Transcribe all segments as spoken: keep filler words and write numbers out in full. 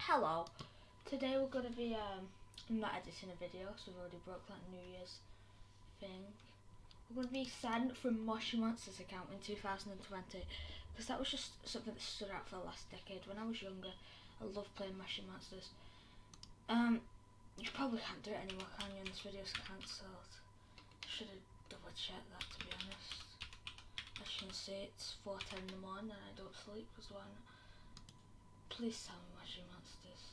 Hello. Today we're going to be um, not editing a video, so we've already broke that New Year's thing. We're going to be signing up for a Moshi Monsters account in two thousand twenty because that was just something that stood out for the last decade. When I was younger, I loved playing Moshi Monsters. Um, you probably can't do it anymore, can you? And this video's cancelled. Should have double checked that, to be honest. As you can see, it's four ten in the morning and I don't sleep as well. Please tell me Moshi Monsters.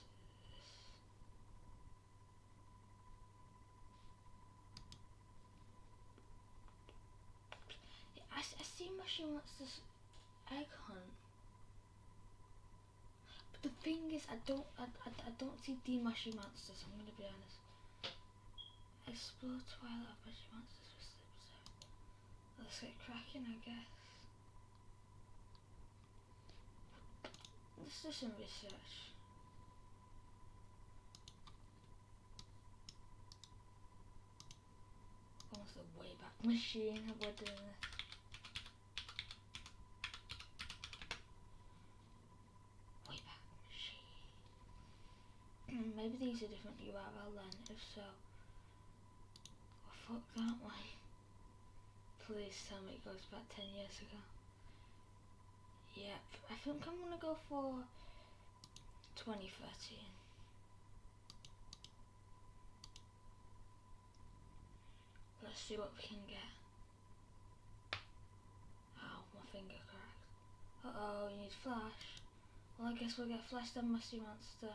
Yeah, I, I see Moshi Monsters egg hunt, but the thing is, I don't, I, I, I don't see the Moshi Monsters. I'm gonna be honest. Explore Twilight of Moshi Monsters with Slip. Let's get cracking, I guess. Let's do some research. Almost the Wayback Machine. We're doing this. Wayback Machine. Maybe these are different U R L then. If so, oh, fuck that way. Please tell me it goes back ten years ago. Yep, I think I'm gonna go for twenty thirteen. Let's see what we can get. Ow, my finger cracked. Uh oh, you need flash. Well, I guess we'll get flash then, Moshi Monster.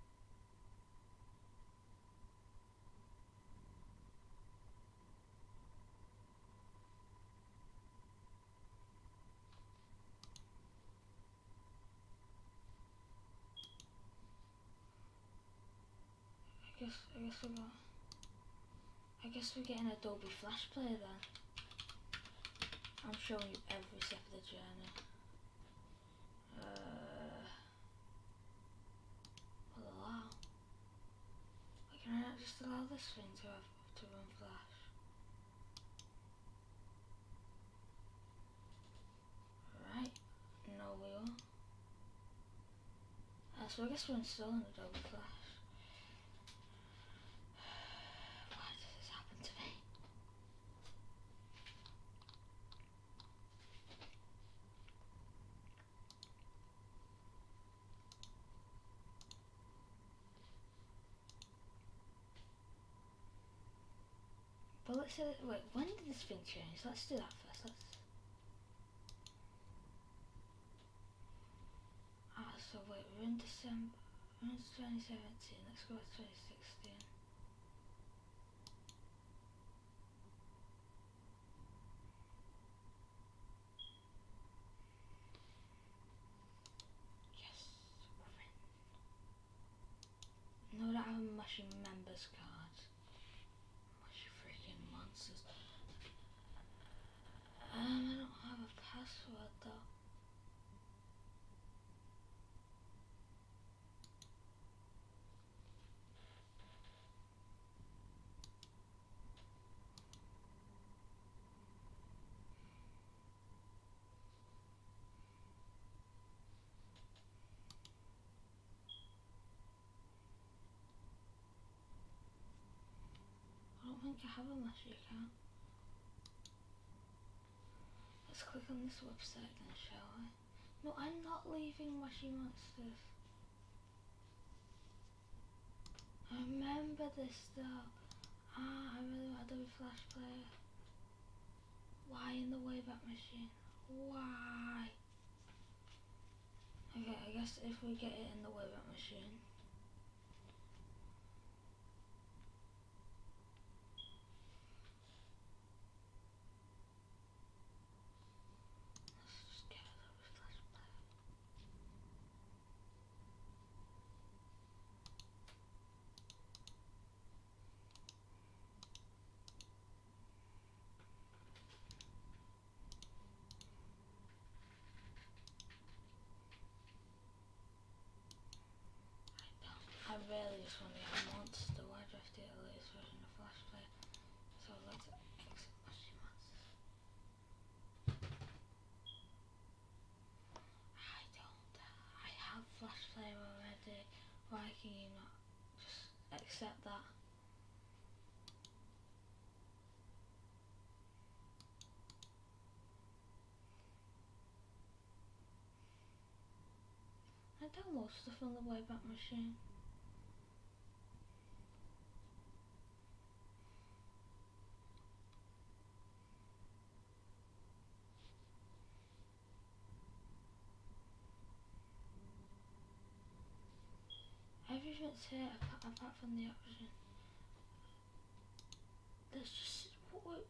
I guess, I guess we got. I guess we're getting Adobe Flash Player then. I'm showing you every step of the journey. Uh, will allow. Why can I not just allow this thing to have to run Flash? Right, no we won't. Uh, so I guess we're installing Adobe Flash. Why does this happen to me? But let's say, wait, when did this thing change? Let's do that first. Let's. Ah, so wait, we're in December. We're in twenty seventeen. Let's go to twenty sixteen. Yes, we're in. No, I don't have a Moshi members card. Moshi freaking monsters. Um, I don't have a password though. I don't think I have a Moshi account. Let's click on this website then, shall we? No, I'm not leaving Moshi Monsters. I remember this though. Ah, I really want Adobe Flash Player. Why in the Wayback Machine? Why? Okay, I guess if we get it in the Wayback Machine. Let's just get Adobe Flash Player. I really just want to get a monster. Why do I have to get the latest version of Flash Player? So let's exit Moshi Monsters. I don't. I have Flash Player already. why can you not just accept that? I download stuff on the Wayback Machine. Everything's here apart, apart from the option. Let's just what, what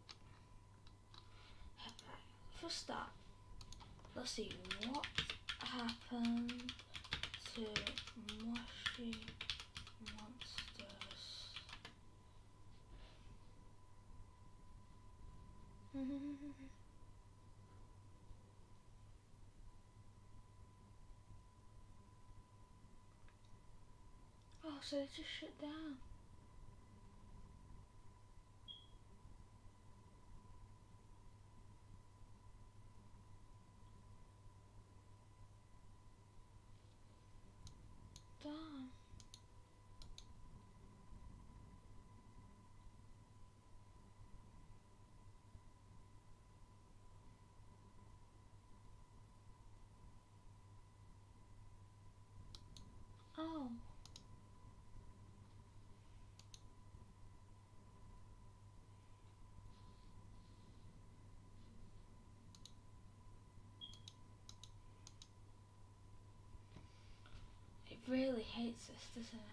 for start. Let's see what happened to Moshi monsters. Oh, so they just shut down. Damn. Oh. It really hates us, doesn't it?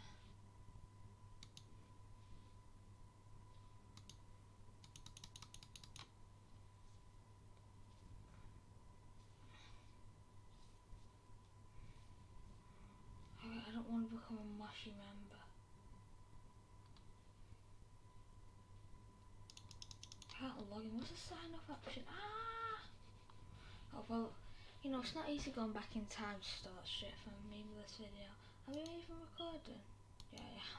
I don't want to become a Moshi member. I can't log in. What's the sign off option? Ah! Oh well, you know, it's not easy going back in time to start shit from me with this video. Are we even recording? Yeah, yeah.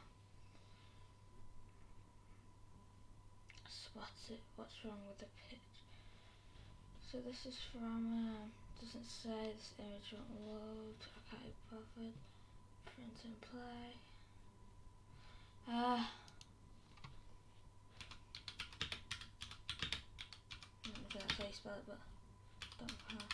What's it? What's wrong with the pitch? So this is from, um, doesn't say, this image won't load, I can't be bothered. Print and play. Ah. Uh, I don't know if that's how you spell it, but don't know how.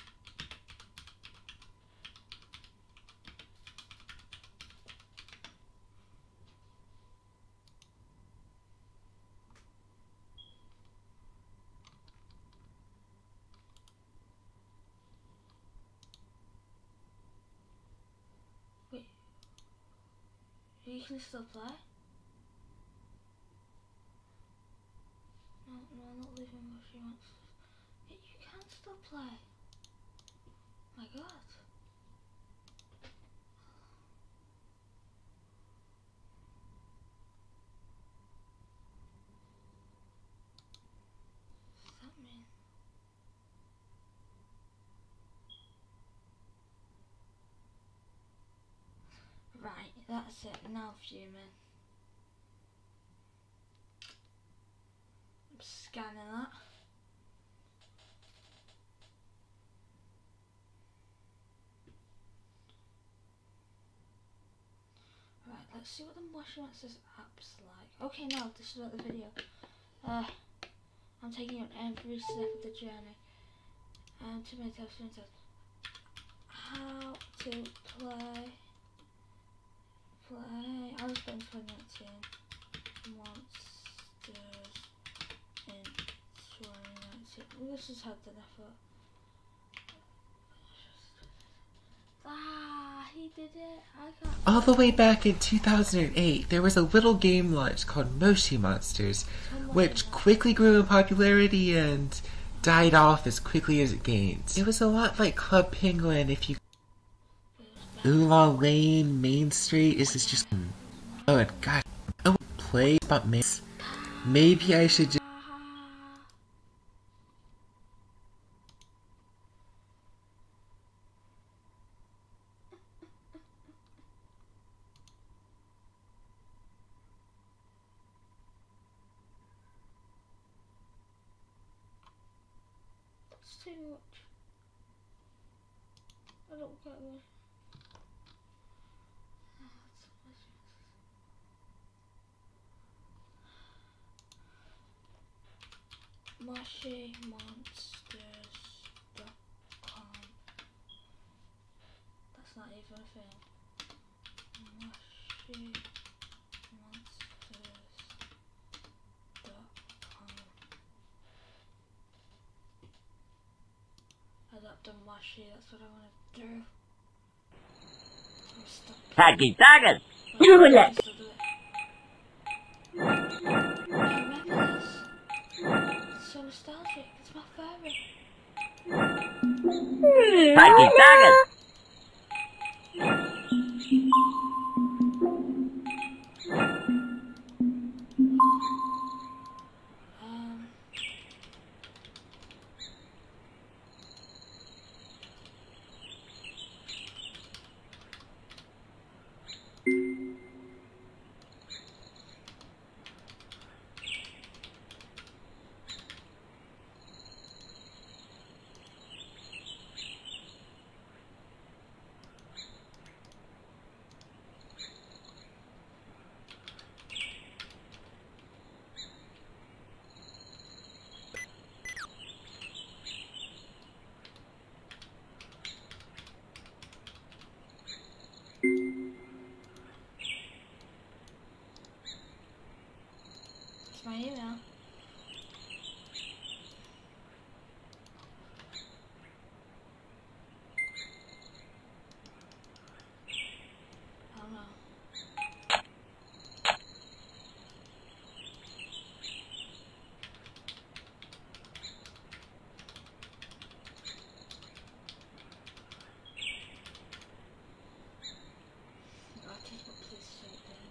Wait. You can still play? No, no, I'm not leaving Moshi Monsters. Yeah, you can still play. My god. What does that mean? Right, that's it. Now fuming. I'm scanning that. Right, let's see what the Moshi Monsters app's like. Okay, now this is what the video. Uh, I'm taking you on every step of the journey. Um, too many times, too many times. How to play. Play. I was playing twenty nineteen. Monsters in twenty nineteen. This is hard enough. Ah, he did it. I can't. All the way back in two thousand eight, there was a little game launch called Moshi Monsters, which quickly grew in popularity and died off as quickly as it gained. It was a lot like Club Penguin if you... Oolong Lane, Main Street, is this just... Oh, and gosh, I would play about Main... Maybe I should just... It's too much. I don't get it. Oh, it's, Moshi monsters dot com. That's not even a thing. Moshi monsters dot com. Adopt a Moshi, that's what I want to do. I'm stuck. Hacky tagging! Let's still do it. I remember this. It's so nostalgic. It's my favourite. Hacky tagging! Um. It's my email. I don't know. I'll take what please straight then.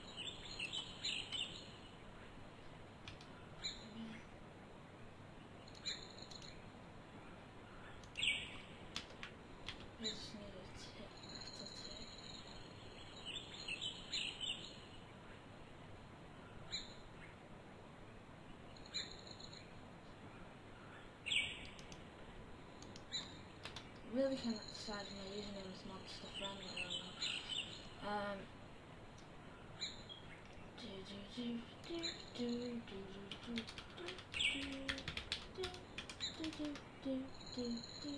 I just need a tick after tick. Really cannot decide if my username is monster friendly or not. Um. Do do do do do do do do do do do do do do.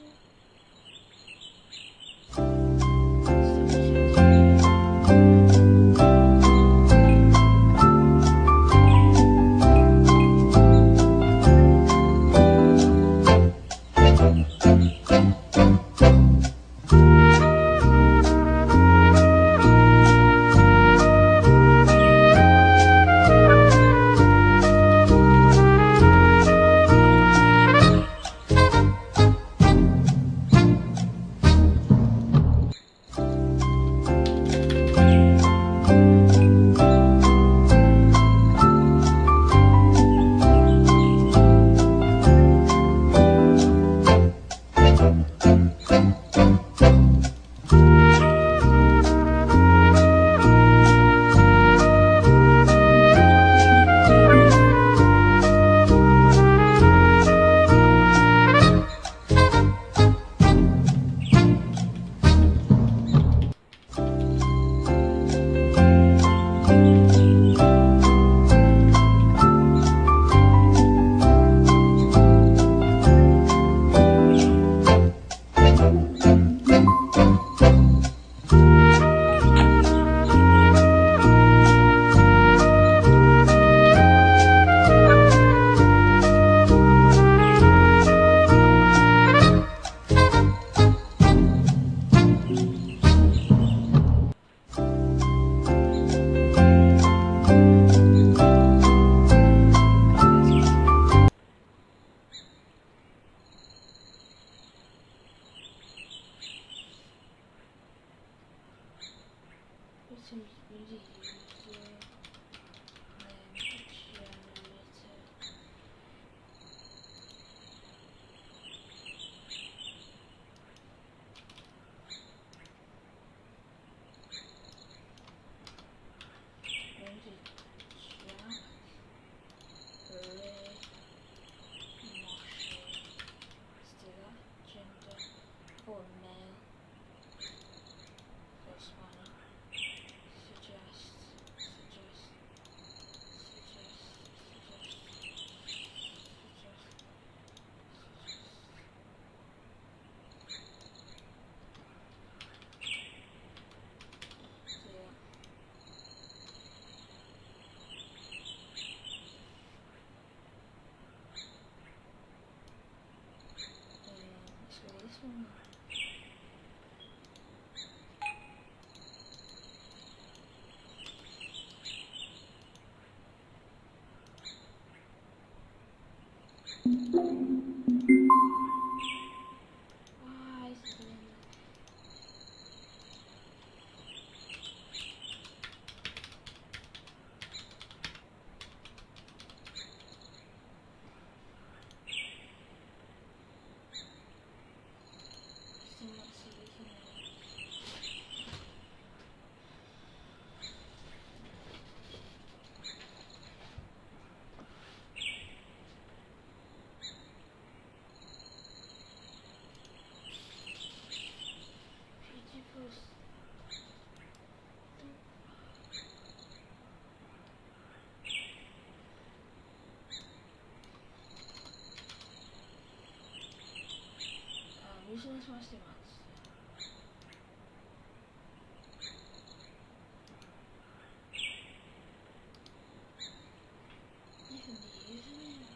Some really user name generator. Maybe Jack, Ray, Moshi. Let's do that. Gender or male. First one. Suggest. Suggest. someone. Why is it doing that? Someone sees me. Beautiful. Um, using this Moshi monster. Even the using it.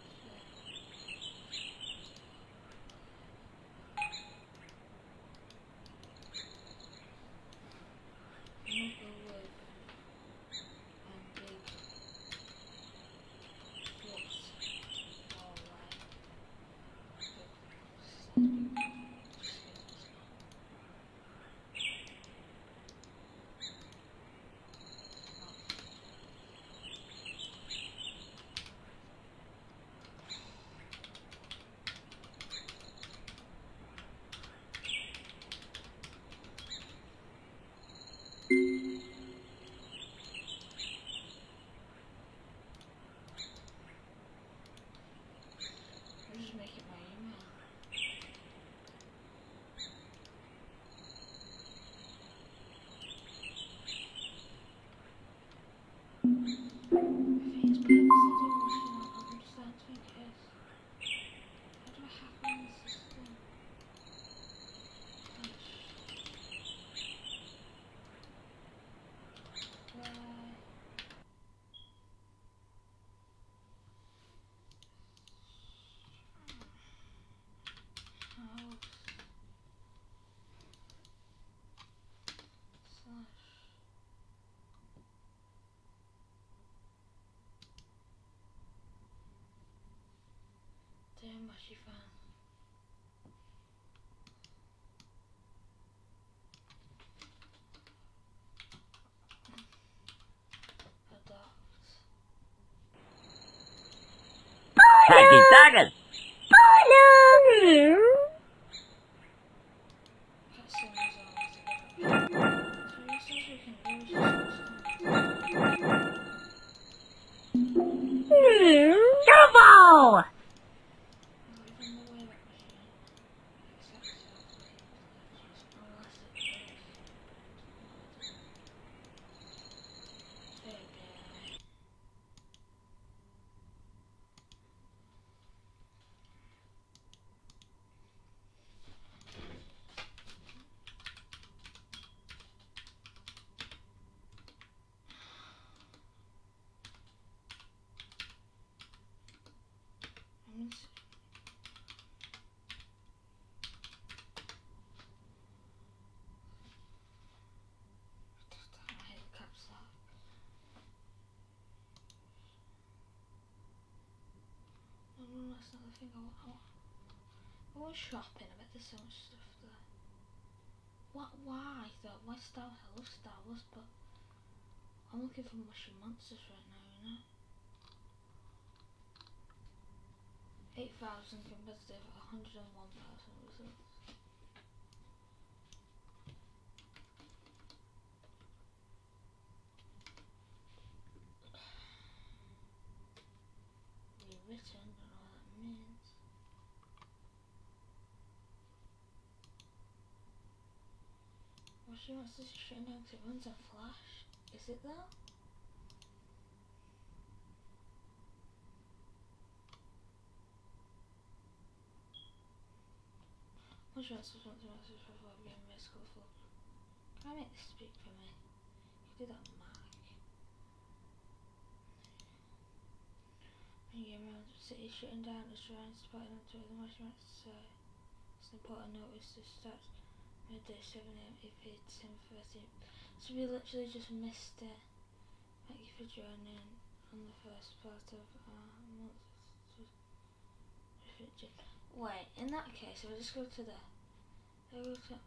I'm gonna go with um, big blocks. Alright. I'll just make it my email. I think it's purposely doing Moshi on. I'm starting to think it is. How do I hack on the system? Why? House. Slash. Damn Moshi fan. Adopt. Hacky Sagan. That song is always a different. So it says we can use this system. Turbo! Not even the way that machine accepts self-made glitches, unless it does. There we go. I'm just I hate the caps lock. No, no, that's not the thing I want. I want, I want shopping. I bet there's so much stuff there. What? Why though? Why Star Wars? I love Star Wars, but I'm looking for Moshi monsters right now, you know? eight thousand competitive, one hundred and one thousand results. Rewritten, don't know what that means. Moshi monsters are shutting down 'cause it runs on Flash. Is it though? Moshi monsters want to monsters for being most colourful. Can I make this speak for me? You do that on Mac. And yeah, around the city shutting down the shrines, spotting them to the Moshi monsters. So So I put a notice to start midday seven a m if it's December thirteenth. So we literally just missed it. Thank you for joining on the first part of our month. Wait, in that case, I'll just go to the. I'll go to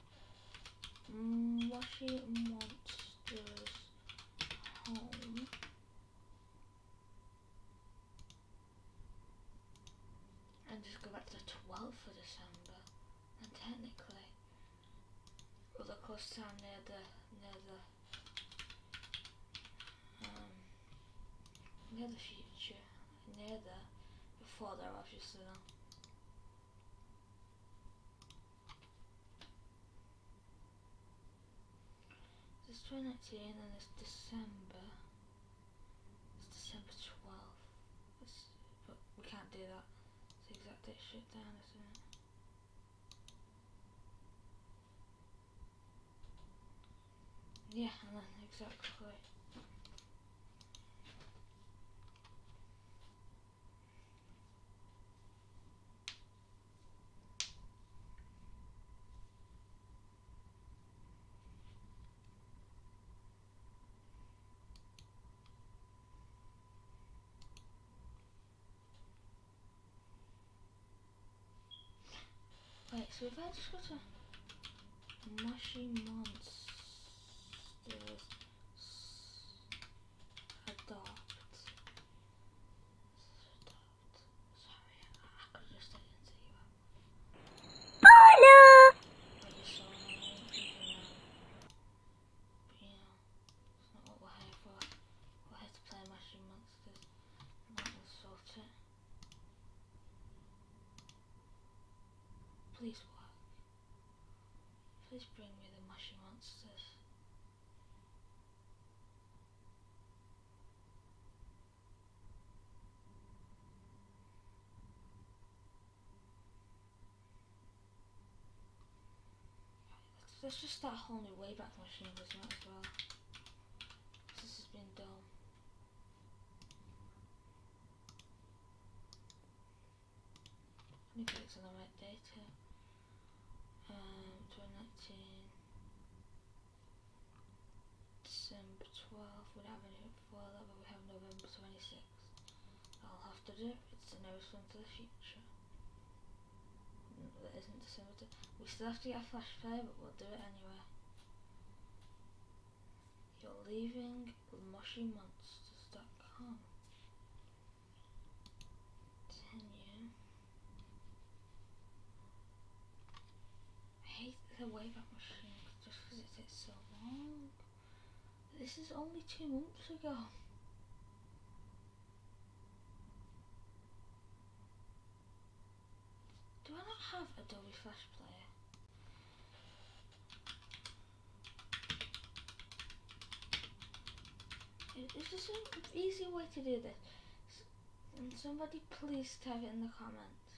Moshi Monsters Home. And just go back to the twelfth of December. And technically, we'll the close time near the near the um near the future, near the before there obviously though. It's twenty nineteen and it's December. It's December twelfth. It's, but we can't do that. It's the exact date shit down, isn't it? Yeah, and then exactly. Wait, so if I just go to Moshi Monsters Adopt. Adopt. Sorry, I could just I didn't see you. Hello. I just saw my name people now. But you know, it's not what we're here for. We're here to play Moshi Monsters. And that will sort it. Please work. Please bring me the Moshi Monsters. Let's, let's just start a whole new Wayback Machine as well. As well. This has been done. I need to fix on the right date here. Um, twenty nineteen. December twelfth, we don't have anything before that, but we have November twenty-sixth. I'll have to do. It's the newest one to the future. That isn't December two. We still have to get a flash player, but we'll do it anyway. You're leaving Moshi Monsters dot com. Continue. I hate the Wayback Machine just because it takes so long. This is only two months ago. Do I not have Adobe Flash Player? Is there some easy way to do this? And somebody please type it in the comments.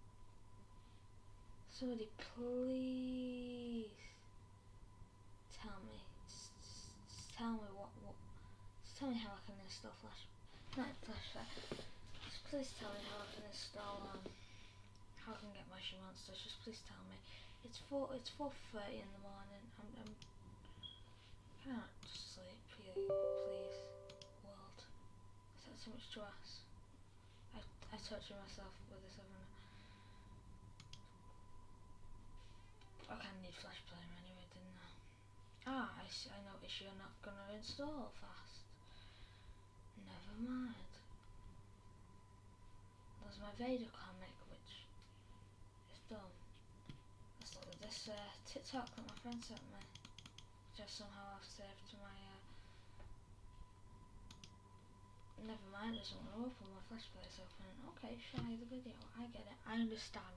Somebody please tell me. Just, just, just tell me what, what. Just tell me how I can install Flash. Not Flash Player. Just please tell me how I can install um. How I can get Moshi Monsters. Just please tell me. It's four. It's four thirty in the morning. I'm. I'm I can't sleep. Please, please, world. Is that too much to ask? I I torture myself with this, haven't I? I kind of need Flash Player anyway, didn't I? Ah, I, I notice you're not gonna install fast. Never mind. There's my Vader comic, which is done. Let's look at this uh, TikTok that my friend sent me. Just somehow I've saved to my. Uh, never mind, it doesn't want to open my Flash Player is open. Okay, show me the video. I get it. I understand.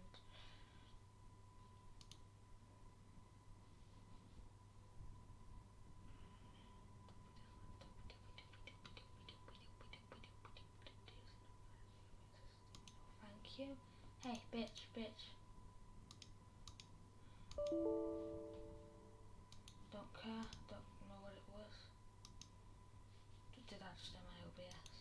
Thank you. Hey, bitch, bitch. Don't care, don't know what it was. Did I just do my O B S?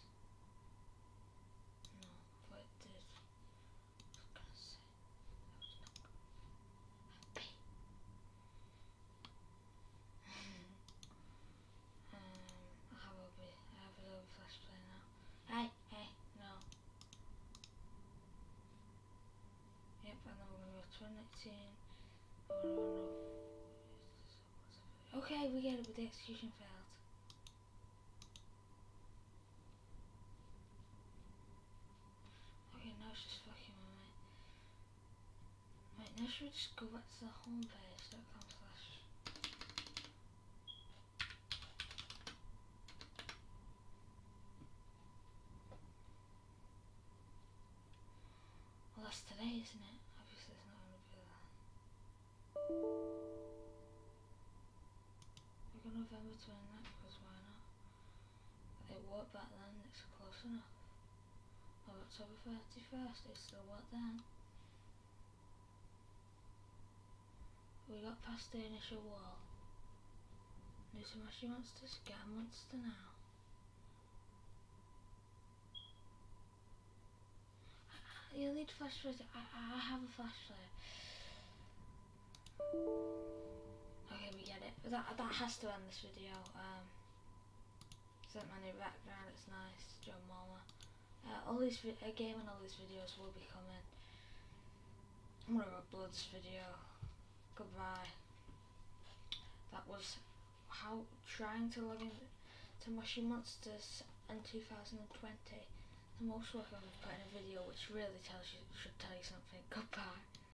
No, I thought it did. I was gonna say, that was not good. twenty eighteen. Okay, we get it, but the execution failed. Okay, now it's just fucking with me. Right, now should we just go back to the homepage dot com slash. Well, that's today, isn't it? Obviously, it's not going to be that. We're going November twenty-ninth because why not? It worked back then, it's close enough. Oh, October thirty-first, it still worked then. We got past the initial wall. New to Moshi monsters, get a monster now. You'll need flashlight. I, I have a flashlight. Okay, we get it. But that that has to end this video. Um, set my new background. It's nice. Joe Mama. Uh, all these vi a game and all these videos will be coming. I'm gonna upload this video. Goodbye. That was how trying to log in to Moshi Monsters in two thousand twenty. The most work I've put in a video, which really tells you should tell you something. Goodbye.